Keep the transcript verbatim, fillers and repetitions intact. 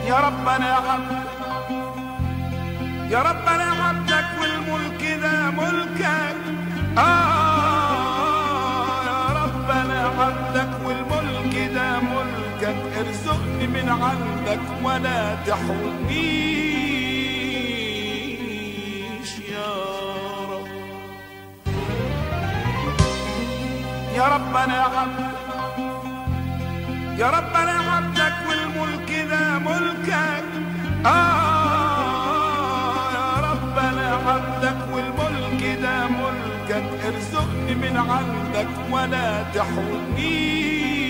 يا رب انا عبدك، يا رب انا عبدك والملك ده ملكك. آه يا رب انا عبدك والملك ده ملكك، ارزقني من عندك ولا تحرمنيش يا رب. يا رب انا عبدك، يا رب انا عبدك والملك ده ملكك. آه يا رب انا عبدك والملك ده ملكك، ارزقني من عندك ولا تحرمنيش